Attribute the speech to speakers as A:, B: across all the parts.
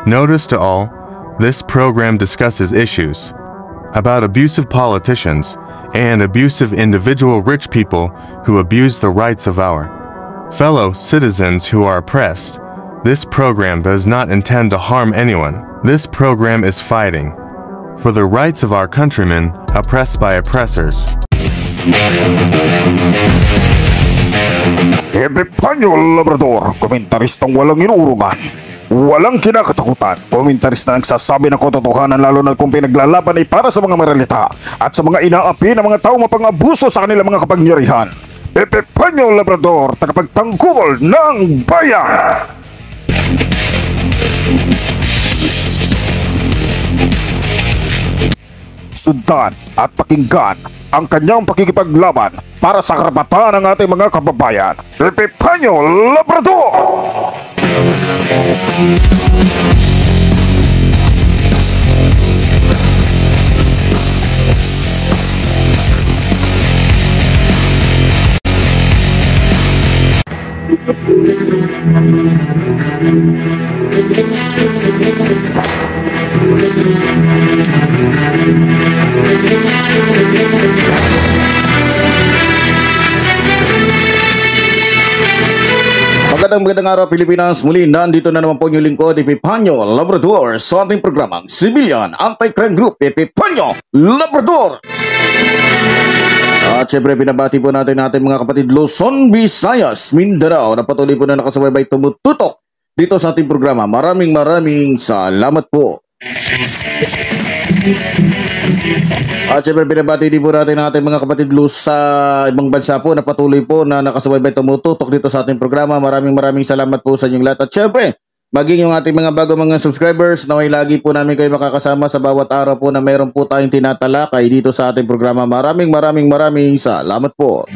A: Notice to all, this program discusses issues about abusive politicians and abusive individual rich people who abuse the rights of our fellow citizens who are oppressed. This program does not intend to harm anyone. This program is fighting for the rights of our countrymen oppressed by oppressors.
B: Epifanio Labrador, komentaristang walang inuurungan, walang kinakatakutan, komentarista na nagsasabi ng katotohanan lalo na kung pinaglalaban ay para sa mga maralita at sa mga inaapi ng mga tao mapang-abuso sa kanilang mga kapangyarihan. Epifanio Labrador, tagapagtanggol ng bayan! Sundan at pakinggan ang kanyang pakikipaglaban para sa karapatan ng ating mga kababayan. Epifanio Labrador! Magandang araw Pilipinas, muli nandito na naman po yung lingkod Epifanio Labrador sa ating programang Civilian Anti-Crime Group Epifanio Labrador. At syempre pinabati po natin mga kapatid Luzon, Visayas, Mindanao na patuloy po na nakasubaybay tumututok dito sa ating programa. Maraming salamat po. At syempre pinabati din po natin mga kapatid sa ibang bansa po na patuloy po na nakasubaybay tumututok dito sa ating programa. Maraming salamat po sa inyong lahat. At syempre maging yung ating mga bago mga subscribers na may lagi po namin kayo makakasama sa bawat araw po na meron po tayong tinatalakay dito sa ating programa. Maraming salamat po.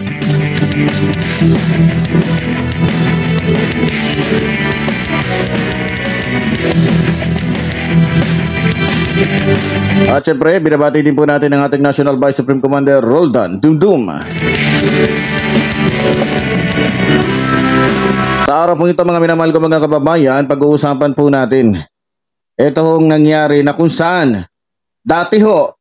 B: At syempre, binabati din po natin ang ating National Vice Supreme Commander Roldan Dumdum. Sa araw po ito mga minamahal ko mga kababayan, pag-uusapan po natin ito hong nangyari na kung saan dati ho,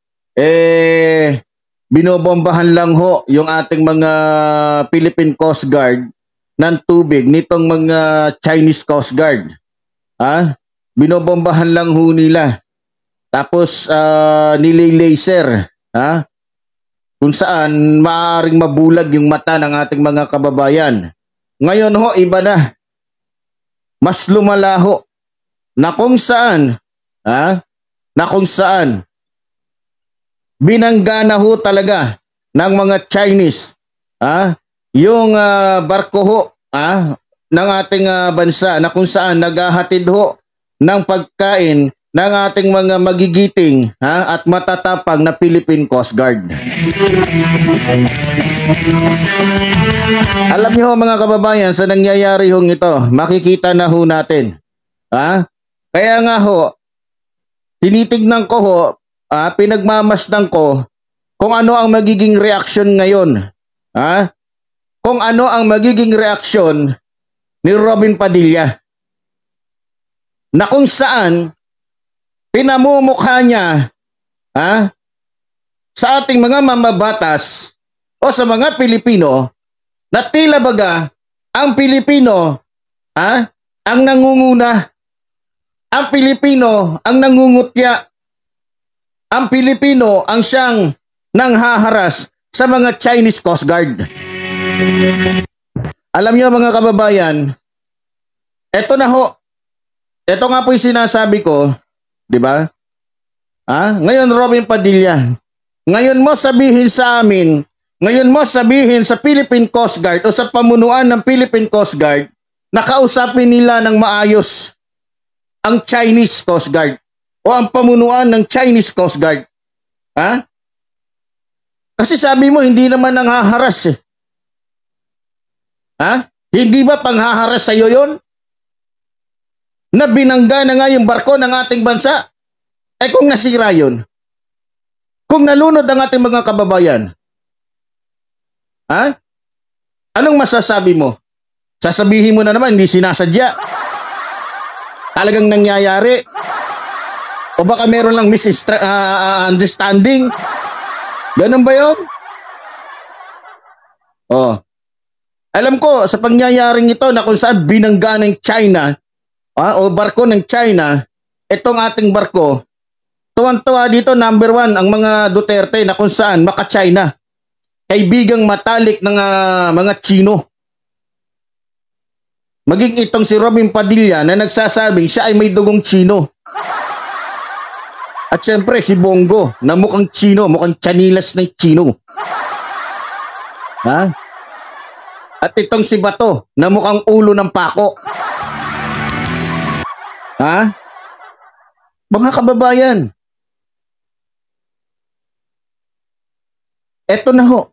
B: binobombahan lang ho yung ating mga Philippine Coast Guard ng tubig nitong mga Chinese Coast Guard. Binobombahan lang ho nila. Tapos nilay-laser, kung saan maaaring mabulag yung mata ng ating mga kababayan. Ngayon ho, iba na. Mas lumala ho. Na kung saan, binangga na ho talaga ng mga Chinese, yung barko ho, ng ating bansa na kung saan naghahatid ho ng pagkain ng ating mga magigiting at matatapang na Philippine Coast Guard. Alam niyo mga kababayan, sa nangyayari hong ito, makikita na ho natin. Kaya nga ho, tinitignan ko ho, pinagmamasdan ko kung ano ang magiging reaksyon ngayon. Kung ano ang magiging reaksyon ni Robin Padilla. Na kung saan pinamumukha niya sa ating mga mamabatas o sa mga Pilipino na tila baga ang Pilipino ang nangunguna, ang Pilipino ang nangungutya, ang Pilipino ang siyang nanghaharas sa mga Chinese Coast Guard. Alam niyo mga kababayan, eto na ho, eto nga po yung sinasabi ko, di ba? Ngayon Robin Padilla, ngayon mo sabihin sa amin, ngayon mo sabihin sa Philippine Coast Guard o sa pamunuan ng Philippine Coast Guard na kausapin nila ng maayos ang Chinese Coast Guard o ang pamunuan ng Chinese Coast Guard. Kasi sabi mo hindi naman nanghaharas . Hindi ba panghaharas sa'yo yun? Na binangga na nga yung barko ng ating bansa? Kung nasira yun, kung nalunod ang ating mga kababayan, anong masasabi mo? Sasabihin mo na naman, hindi sinasadya. Talagang nangyayari. O baka meron lang misunderstanding? Ganun ba yun? Oh. Alam ko, sa pangyayaring ito na kung saan binangga ng China, o barko ng China, itong ating barko, tuwan-tuwa dito, number 1, ang mga Duterte na kung saan maka-China. Kaibigang matalik ng mga Chino. Maging itong si Robin Padilla na nagsasabing siya ay may dugong Chino. At syempre si Bongo na mukhang Chino, mukhang chanilas ng Chino. Ha? At itong si Bato na mukhang ulo ng pako. Ha? Mga kababayan, eto na ho.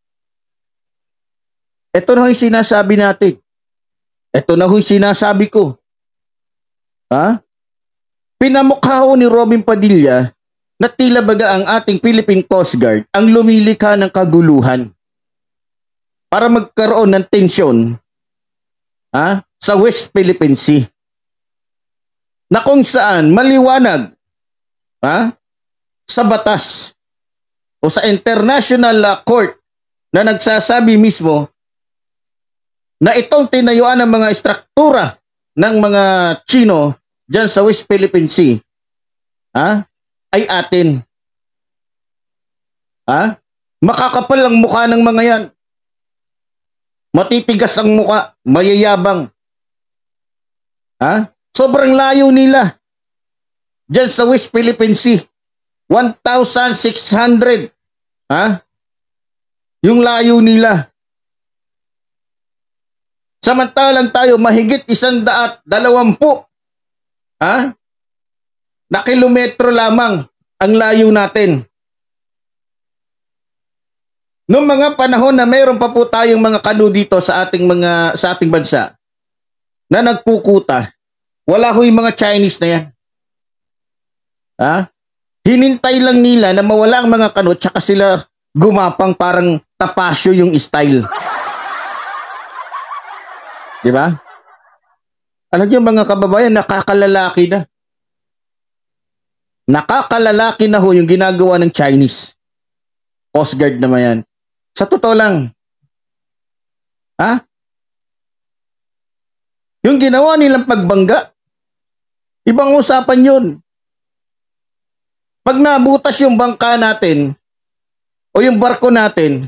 B: Ito na ho yung sinasabi natin. Ito na ho yung sinasabi ko. Ha? Pinamukha ho ni Robin Padilla na tila baga ang ating Philippine Coast Guard ang lumilikha ng kaguluhan para magkaroon ng tensyon sa West Philippine Sea. Na kung saan maliwanag sa batas o sa International Court na nagsasabi mismo na itong tinayuan ng mga istruktura ng mga Chino dyan sa West Philippine Sea ay atin. Makakapal ang mukha ng mga yan. Matitigas ang mukha, mayayabang. Sobrang layo nila dyan sa West Philippine Sea. 1,600. Yung layo nila. Samantalang tayo mahigit 120 na kilometro lamang ang layo natin. Noong mga panahon na mayroon pa po tayong mga kanu dito sa ating bansa na nagkukuta, wala ho yung mga Chinese na yan. Hinintay lang nila na mawala ang mga kanu tsaka sila gumapang parang tapasyo yung style. Di ba? Alam niyo mga kababayan, nakakalalaki na. Nakakalalaki na ho yung ginagawa ng Chinese. Coast Guard naman yan. Sa totoo lang. Yung ginawa nilang pagbangga, ibang usapan yun. Pag nabutas yung bangka natin o yung barko natin,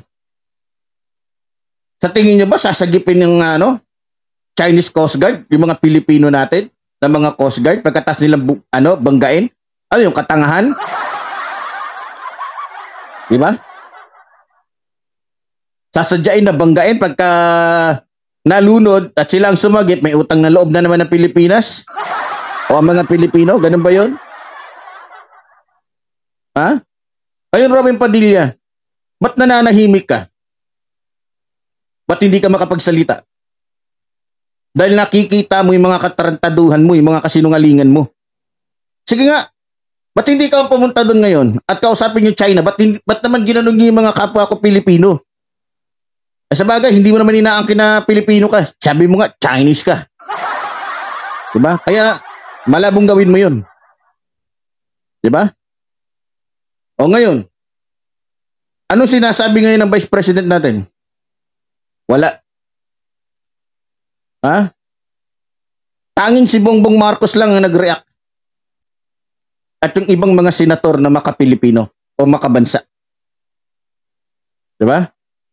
B: sa tingin nyo ba sasagipin yung Chinese Coast Guard, yung mga Pilipino natin, na mga Coast Guard, pagkatas nilang banggain? Ano yung katangahan? Di ba? Sasadyain na banggain pagka nalunod at silang sumagip, may utang na loob na naman ng Pilipinas? O ang mga Pilipino, ganun ba yun? Ayun, Robin Padilla, ba't nananahimik ka? Ba't hindi ka makapagsalita? Dahil nakikita mo yung mga katarantaduhan mo, yung mga kasinungalingan mo. Sige nga, ba't hindi ka pumunta doon ngayon at kausapin yung China? Ba't naman ginanong yung mga kapwa ko Pilipino? Sa bagay, hindi mo naman inaangkin na Pilipino ka. Sabi mo nga, Chinese ka. Diba? Kaya, malabong gawin mo yun. Diba? O ngayon, anong sinasabi ngayon ng Vice President natin? Wala. Tanging si Bongbong Marcos lang ang nag-react. At yung ibang mga senator na maka-Pilipino o makabansa. Diba?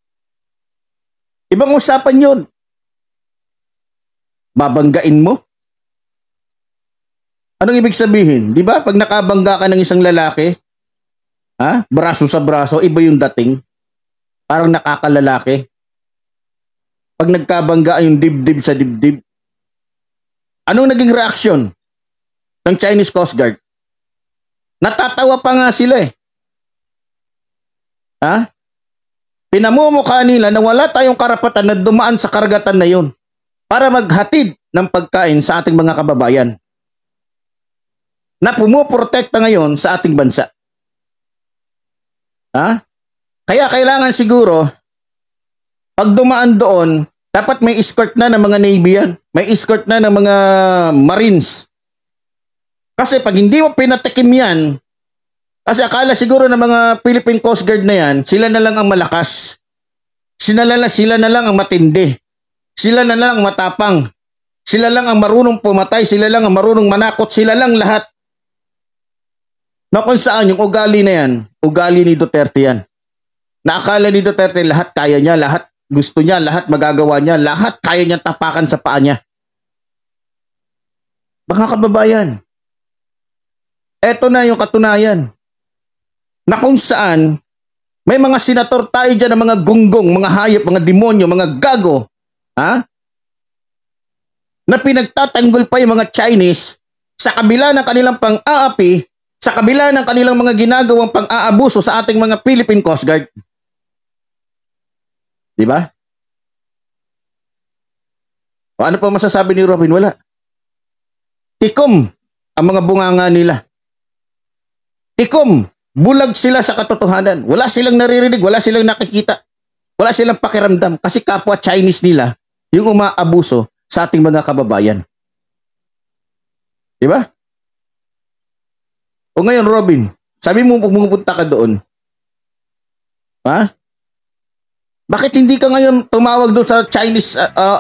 B: Ibang usapan yun. Babanggain mo? Anong ibig sabihin? Diba? Pag nakabangga ka ng isang lalaki, braso sa braso, iba yung dating. Parang nakakalalaki. Pag nagkabangga yung dibdib sa dibdib. Anong naging reaksyon ng Chinese Coast Guard? Natatawa pa nga sila eh. Pinamumukha nila na wala tayong karapatan na dumaan sa karagatan na yun para maghatid ng pagkain sa ating mga kababayan na pumuprotekta ngayon sa ating bansa. Kaya kailangan siguro pag dumaan doon, dapat may escort na ng mga Navy yan. May escort na ng mga Marines. Kasi pag hindi mo pinatikim yan, kasi akala siguro ng mga Philippine Coast Guard na yan, sila na lang ang malakas. Sila na lang ang matindi. Sila na lang ang matapang. Sila lang ang marunong pumatay. Sila lang ang marunong manakot. Sila lang lahat. Na kung saan yung ugali na yan, ugali ni Duterte yan. Naakala ni Duterte lahat kaya niya, lahat gusto niya, lahat magagawa niya, lahat kaya niya tapakan sa paa niya. Mga kababayan, eto na yung katunayan na kung saan may mga senator tayo dyan ng mga gunggong, mga hayop, mga demonyo, mga gago, na pinagtatanggol pa yung mga Chinese sa kabila ng kanilang pang-aapi, sa kabila ng kanilang mga ginagawang pang-aabuso sa ating mga Philippine Coast Guard. Diba? O ano pa masasabi ni Robin? Wala. Tikom ang mga bunganga nila. Tikom, bulag sila sa katotohanan. Wala silang naririnig, wala silang nakikita. Wala silang pakiramdam kasi kapwa Chinese nila yung umaabuso sa ating mga kababayan. Diba? O ngayon, Robin, sabi mo pumunta ka doon. Bakit hindi ka ngayon tumawag doon sa Chinese,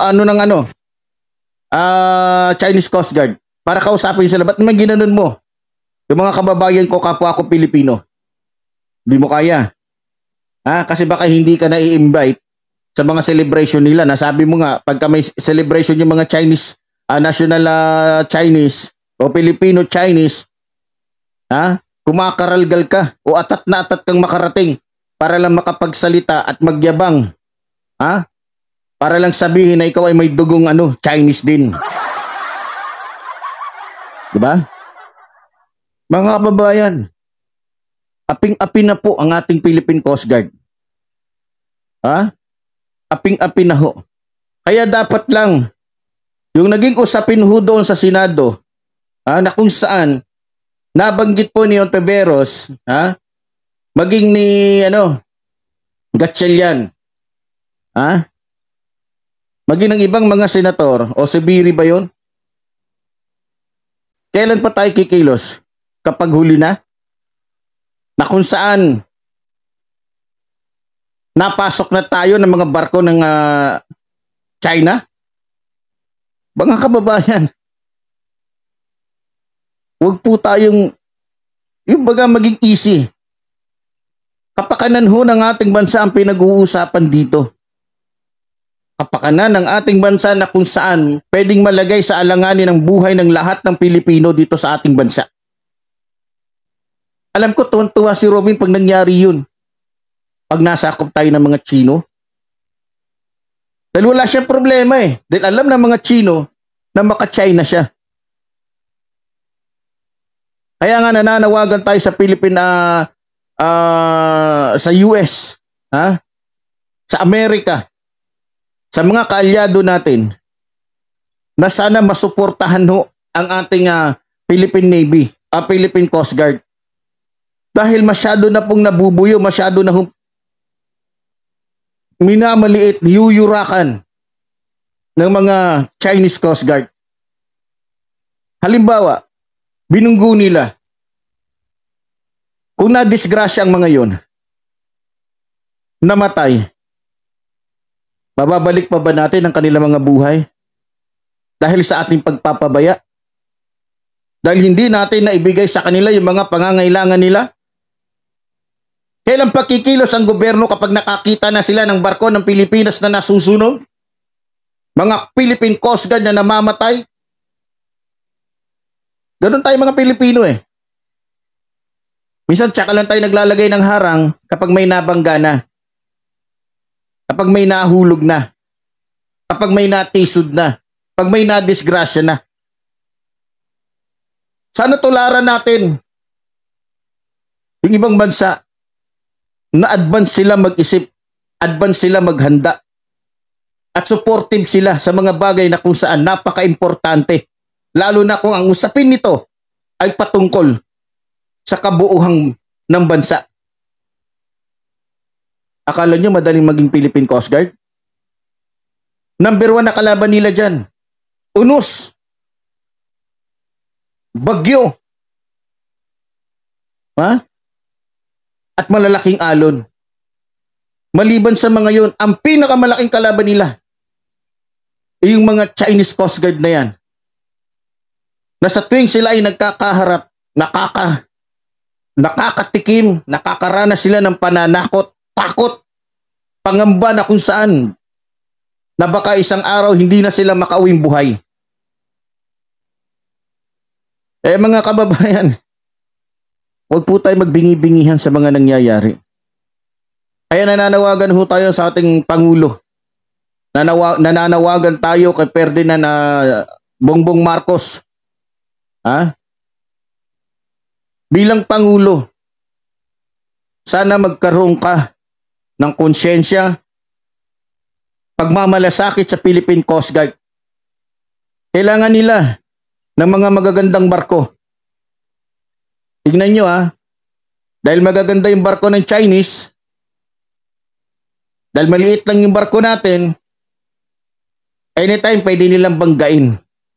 B: Chinese Coast Guard para kausapin sila? Ba't naman ginanon mo? Yung mga kababayan ko, kapwa ako Pilipino. Hindi mo kaya. Kasi baka hindi ka na-i-invite sa mga celebration nila. Nasabi mo nga, pagka may celebration yung mga Chinese, national Chinese o Filipino Chinese, kumakaralgal ka o atat na atat kang makarating para lang makapagsalita at magyabang. Para lang sabihin na ikaw ay may dugong Chinese din. Diba? Mga kababayan, aping-api na po ang ating Philippine Coast Guard. Aping-api na ho. Kaya dapat lang, yung naging usapin ho doon sa Senado, na kung saan, nabanggit po ni Ontiveros, maging ni, Gatchalian, maging ng ibang mga senator, o si Biri ba yun? Kailan pa tayo kikilos? Kapag huli na kung saan napasok na tayo ng mga barko ng China? Mga kababayan, huwag po tayong yung baga maging easy. Kapakanan ho ng ating bansa ang pinag-uusapan dito. Kapakanan ng ating bansa na kung saan pwedeng malagay sa alanganin ang buhay ng lahat ng Pilipino dito sa ating bansa. Alam ko, tuwan-tuwa si Robin pag nangyari yun. Pag nasakop tayo ng mga Chino. Dahil wala siyang problema Dahil alam ng mga Chino na maka-China siya. Kaya nga nananawagan tayo sa sa US, sa Amerika, sa mga kaalyado natin, na sana masuportahan ho ang ating Philippine Navy, Philippine Coast Guard. Dahil masyado na pong nabubuyo, masyado na minamaliit, yuyurakan ng mga Chinese Coast Guard. Halimbawa, binunggo nila. Kung na-disgrasya ang mga yon, namatay, mababalik pa ba natin ang kanilang mga buhay? Dahil sa ating pagpapabaya? Dahil hindi natin naibigay sa kanila yung mga pangangailangan nila? Kailan pakikilos ang gobyerno kapag nakakita na sila ng barko ng Pilipinas na nasusunog? Mga Philippine Coast Guard na namamatay? Ganun tayo mga Pilipino Minsan tsaka lang tayo naglalagay ng harang kapag may nabangga na. Kapag may nahulog na. Kapag may natisod na. Kapag may nadisgrasya na. Sana tularan natin yung ibang bansa na advance sila mag-isip, advance sila maghanda, at supportive sila sa mga bagay na kung saan napaka-importante. Lalo na kung ang usapin nito ay patungkol sa kabuuhan ng bansa. Akala nyo madaling maging Philippine Coast Guard? Number 1 na kalaban nila dyan, unos, bagyo, Ha? At malalaking alon. Maliban sa mga yon, ang pinakamalaking kalaban nila ay yung mga Chinese Coast Guard na yan. Na sa tuwing sila ay nagkakaharap, nakakatikim, nakakaranas sila ng pananakot, takot, pangamba na kung saan na baka isang araw hindi na sila makauwing buhay. Mga kababayan, huwag po tayo magbingi-bingihan sa mga nangyayari. Kaya nananawagan ho tayo sa ating Pangulo. Nananawagan tayo kay Ferdinand Bongbong Marcos. Ha? Bilang Pangulo, sana magkaroon ka ng konsyensya, pagmamalasakit sa Philippine Coast Guard. Kailangan nila ng mga magagandang barko. Tignan nyo dahil magaganda yung barko ng Chinese, dahil maliit lang yung barko natin, anytime pwede nilang banggain.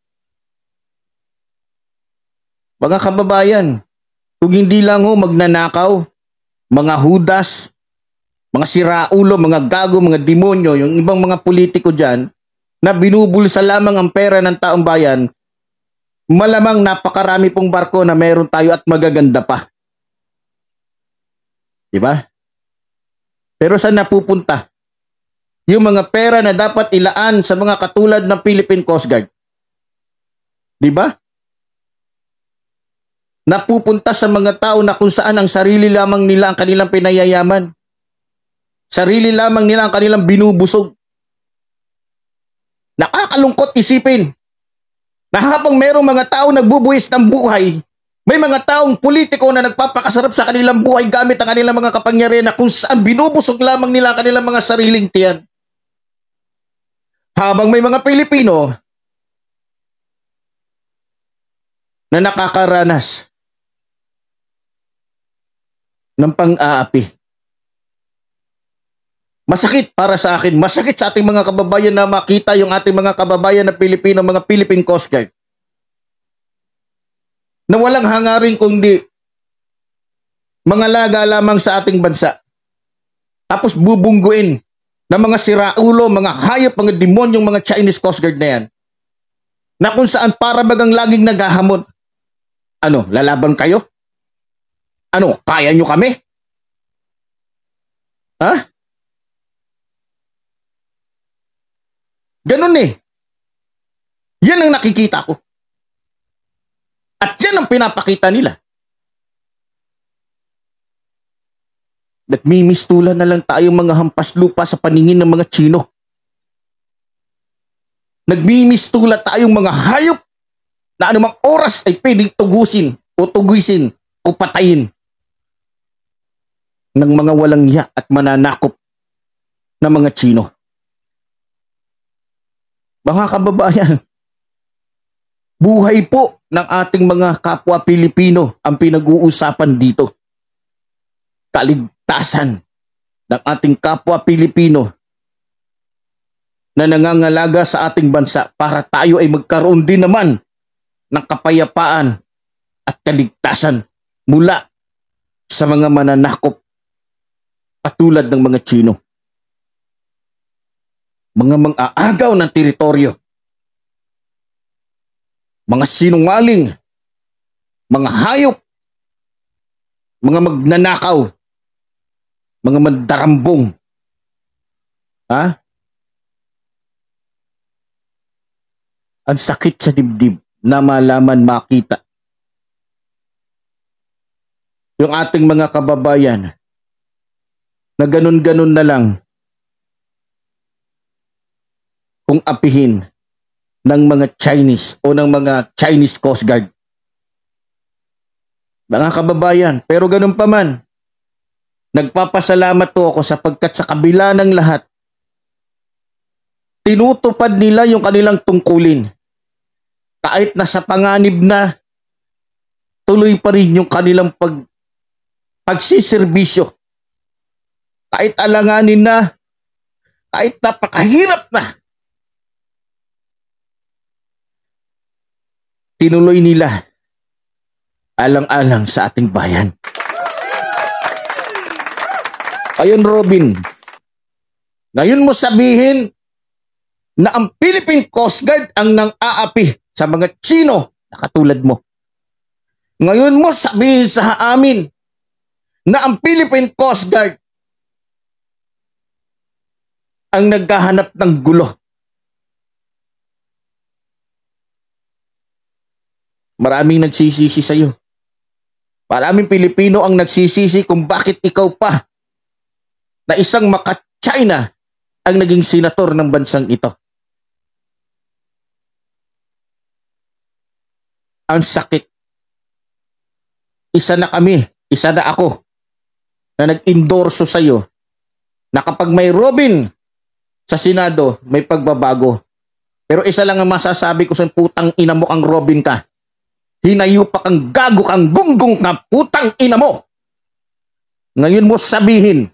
B: Mga kababayan, kung hindi lang magnanakaw, mga hudas, mga siraulo, mga gago, mga demonyo, yung ibang mga politiko dyan, na binubulsa lamang ang pera ng taong bayan, malamang napakarami pong barko na meron tayo at magaganda pa. Diba? Pero saan napupunta yung mga pera na dapat ilaan sa mga katulad ng Philippine Coast Guard? Diba? Napupunta sa mga tao na kung saan ang sarili lamang nila ang kanilang pinayayaman. Sarili lamang nila ang kanilang binubusog. Nakakalungkot isipin na habang merong mga tao nagbubuwis ng buhay, may mga taong politiko na nagpapakasarap sa kanilang buhay gamit ang kanilang mga kapangyarihan na kung saan binubusog lamang nila ang kanilang mga sariling tiyan. Habang may mga Pilipino na nakakaranas ng pang-aapi. Masakit para sa akin, masakit sa ating mga kababayan na makita yung ating mga kababayan na Pilipino, mga Philippine Coast Guard, na walang hangarin kundi mga laga lamang sa ating bansa. Tapos bubungguin ng mga siraulo, mga hayop, mga demonyong mga Chinese Coast Guard na yan, na kung saan para bagang laging naghahamon. Ano, lalaban kayo? Ano, kaya nyo kami? Ha? Ganun Yan ang nakikita ko. At yan ang pinapakita nila. Nagmimistulan na lang tayo mga hampas lupa sa paningin ng mga Chino. Nagmimistula tayong mga hayop na anumang oras ay pwedeng tugusin o patayin ng mga walang hiya at mananakop na mga Chino. Mga kababayan, buhay po ng ating mga kapwa Pilipino ang pinag-uusapan dito. Kaligtasan ng ating kapwa Pilipino na nangangalaga sa ating bansa para tayo ay magkaroon din naman ng kapayapaan at kaligtasan mula sa mga mananakop katulad ng mga Chino. Mga mang-aagaw ng teritoryo, mga sinungaling, mga hayop, mga magnanakaw, mga mandarambong. Ha? Ang sakit sa dibdib na malaman, makita yung ating mga kababayan na ganun-ganun na lang kung apihin ng mga Chinese o ng mga Chinese Coast Guard. Mga kababayan, pero ganun pa man, nagpapasalamat po ako sapagkat sa kabila ng lahat, tinutupad nila yung kanilang tungkulin. Kahit nasa panganib na, tuloy pa rin yung kanilang pagsiservisyo. Kahit alanganin na, kahit napakahirap na, tinuloy nila alang-alang sa ating bayan. Ayun, Robin. Ngayon mo sabihin na ang Philippine Coast Guard ang nang-aapi sa mga Chino na katulad mo. Ngayon mo sabihin sa amin na ang Philippine Coast Guard ang naghahanap ng gulo. Maraming nagsisisi sa iyo. Maraming Pilipino ang nagsisisi kung bakit ikaw pa na isang maka-China ang naging senator ng bansang ito. Ang sakit. Isa na kami, isa na ako na nag-endorso sa iyo na kapag may Robin sa Senado, may pagbabago. Pero isa lang ang masasabi ko sa putang ina mo ang Robin ka. Hinayupak kang gago kang gunggong ka putang ina mo. Ngayon mo sabihin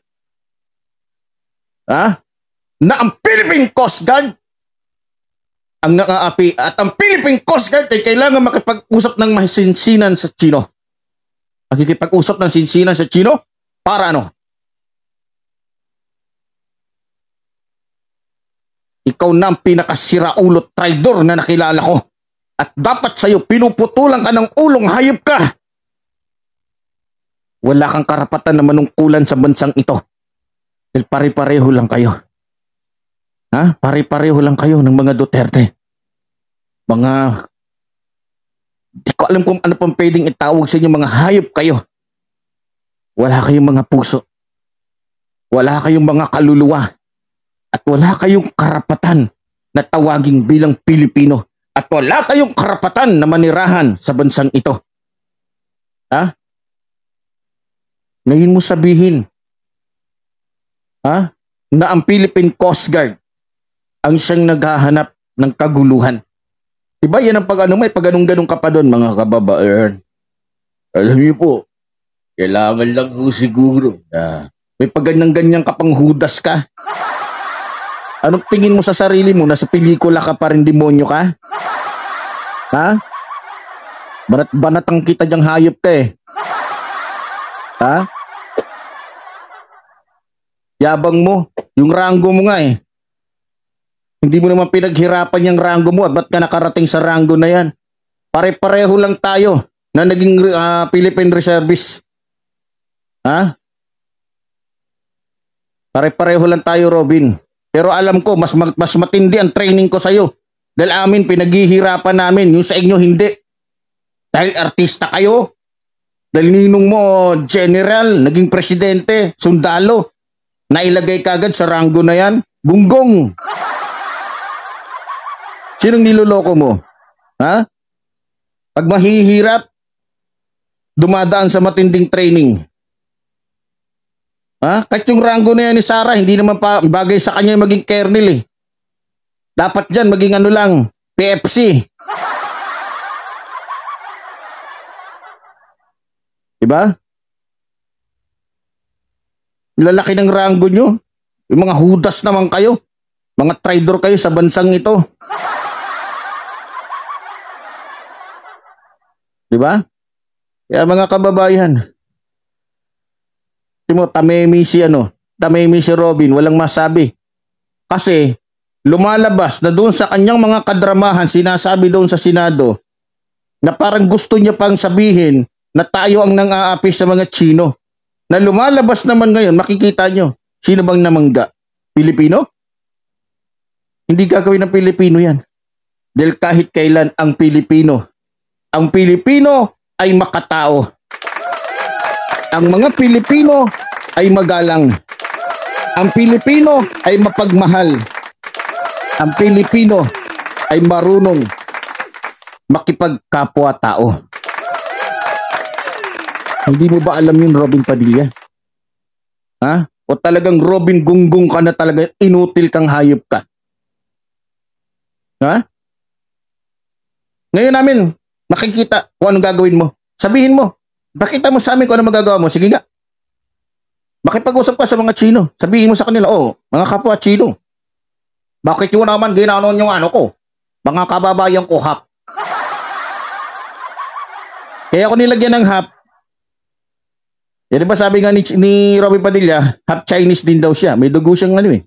B: na ang Philippine Coast Guard ang nang-aapi at ang Philippine Coast Guard ay kailangan makipag-usap ng masinsinan sa Chino. Makikipag-usap ng sinsinan sa Chino para ano? Ikaw na ang pinakasiraulo traidor na nakilala ko. At dapat sa'yo pinuputulan ka ng ulong, hayop ka. Wala kang karapatan na manungkulan sa bansang ito. Dahil pare-pareho lang kayo. Pare-pareho lang kayo ng mga Duterte. Di ko alam kung ano pang pwedeng itawag sa inyo, mga hayop kayo. Wala kayong mga puso. Wala kayong mga kaluluwa. At wala kayong karapatan na tawaging bilang Pilipino. At wala kayong karapatan na manirahan sa bansang ito. Ngayon mo sabihin na ang Philippine Coast Guard ang siyang naghahanap ng kaguluhan. Diba yan ang may pag-ganong-ganong ka pa doon, mga kababayan. Alam niyo po, kailangan lang po siguro na may pag-ganang-ganyan ka pang hudas ka. Anong tingin mo sa sarili mo? Nasa pelikula ka pa rin, demonyo ka? Banat-banatang kita diyang hayop ka eh. Yabang mo. Yung ranggo mo nga eh. Hindi mo naman pinaghirapan yung ranggo mo at ba't ka nakarating sa ranggo na yan? Pare-pareho lang tayo na naging Philippine Reservist. Pare-pareho lang tayo, Robin. Pero alam ko, mas matindi ang training ko sa'yo. Dahil amin, pinaghihirapan namin. Yung sa inyo, hindi. Dahil artista kayo. Dahil ninong mo, general, naging presidente, sundalo. Nailagay kagad sa ranggo na yan. Gunggong. Sinong niloloko mo? Pag mahihirap, dumadaan sa matinding training. Kahit yung ranggo na yan ni Sarah, hindi naman pa bagay sa kanya maging kernel eh. Dapat dyan maging ano lang, PFC. Diba? Lalaki ng ranggo nyo. Yung mga hudas naman kayo. Mga traidor kayo sa bansang ito. Diba? Kaya mga kababayan, tamemi si Robin, walang masabi. Kasi lumalabas na doon sa kanyang mga kadramahan, sinasabi doon sa Senado, na parang gusto niya pang sabihin na tayo ang nang-aapi sa mga Chino. Na lumalabas naman ngayon, makikita nyo, sino bang namangga? Pilipino? Hindi gagawin ng Pilipino yan. Dahil kahit kailan ang Pilipino ay makatao. Ang mga Pilipino ay magalang. Ang Pilipino ay mapagmahal. Ang Pilipino ay marunong makipagkapwa-tao. Hindi mo ba alam yun, Robin Padilla? O talagang Robin Gunggong ka na talaga, inutil kang hayop ka? Ngayon namin, makikita kung anong gagawin mo. Sabihin mo, pakita mo sa amin kung ano magagawa mo. Sige nga. Makipag-usap ka sa mga Chino. Sabihin mo sa kanila, mga kapwa Chino. Bakit yun naman ginanon yung ano ko? Mga kababayan ko, hap. Kaya ako nilagyan ng hap. Di ba sabi nga ni Robby Padilla, half Chinese din daw siya. May dugo siyang ano eh.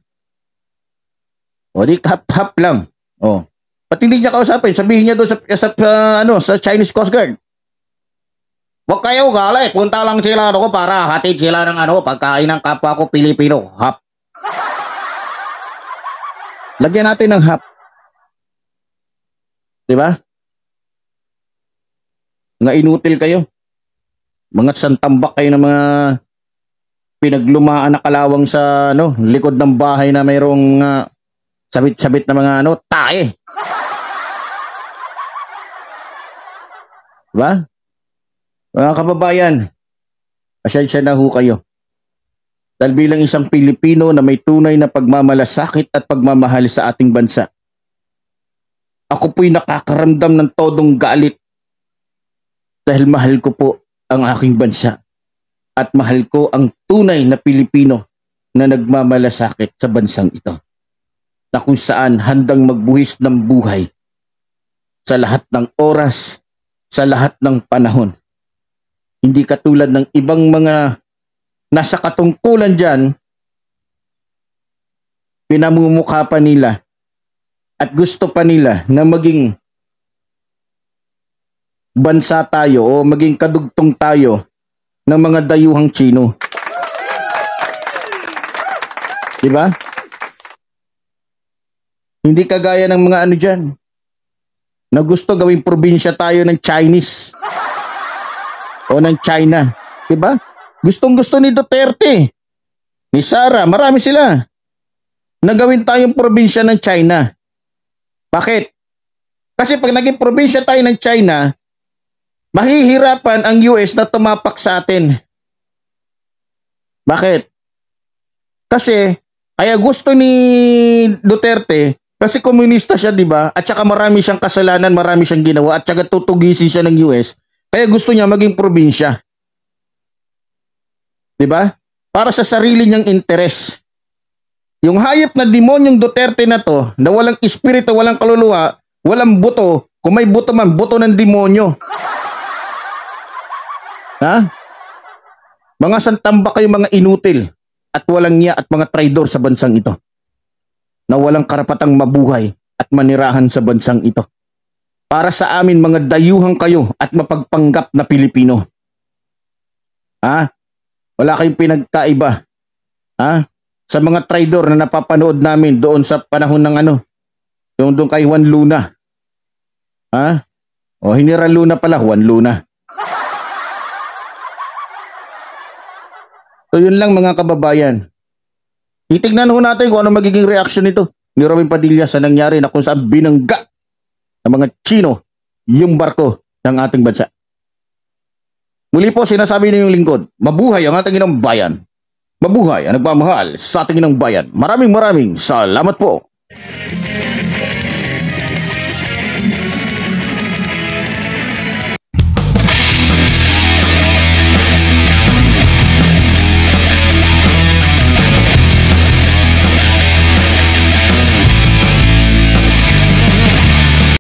B: O di half lang. O. Pati hindi niya kausapin, sabihin niya doon sa Chinese Coast Guard. Huwag kayo galit, punta lang sila ako para hatid sila ng pagkain ng kapwa ko Pilipino. Half. Lagyan natin ng half. Diba? Mga inutil kayo. Mga santambak kayo ng mga pinaglumaan na kalawang sa likod ng bahay na mayroong sabit-sabit na mga tae. Diba? Mga kababayan, pasensya na ho kayo. Dahil bilang isang Pilipino na may tunay na pagmamalasakit at pagmamahal sa ating bansa, ako po'y nakakaramdam ng todong galit dahil mahal ko po ang aking bansa at mahal ko ang tunay na Pilipino na nagmamalasakit sa bansang ito, na kung saan handang magbuhis ng buhay sa lahat ng oras, sa lahat ng panahon. Hindi katulad ng ibang mga nasa katungkulan dyan, pinamumukha pa nila at gusto pa nila na maging bansa tayo o maging kadugtong tayo ng mga dayuhang Chino. Diba? Hindi kagaya ng mga dyan na gusto gawing probinsya tayo ng Chinese o ng China. Diba? Gustong-gusto ni Duterte, ni Sara, marami sila, na gawin tayong probinsya ng China. Bakit? Kasi pag naging probinsya tayo ng China, mahihirapan ang US na tumapak sa atin. Bakit? Kasi, kaya gusto ni Duterte, kasi komunista siya, di ba? At saka marami siyang kasalanan, marami siyang ginawa, at saka tutugisin siya ng US. Kaya gusto niya maging probinsya. Di ba? Para sa sarili niyang interes. Yung hayop na demonyong Duterte na to, na walang espiritu, walang kaluluwa, walang buto, kung may buto man, buto ng demonyo. Ha? Mga santamba kayo, mga inutil at walang niya at mga traidor sa bansang ito, na walang karapatang mabuhay at manirahan sa bansang ito. Para sa amin, mga dayuhang kayo at mapagpanggap na Pilipino. Ha? Wala kayong pinagkaiba. Ha? Sa mga traidor na napapanood namin doon sa panahon ng yung doon kay Juan Luna. Ha? O General Luna pala, Juan Luna. So yun lang mga kababayan. Titignan ho natin kung ano magiging reaction nito ni Robby Padilla sa nangyari na kung saan binangga ng mga Chino yung barko ng ating bansa. Muli po sinasabi niyo yung lingkod, mabuhay ang ating inang bayan. Mabuhay ang nagmamahal sa ating inang bayan. Maraming salamat po.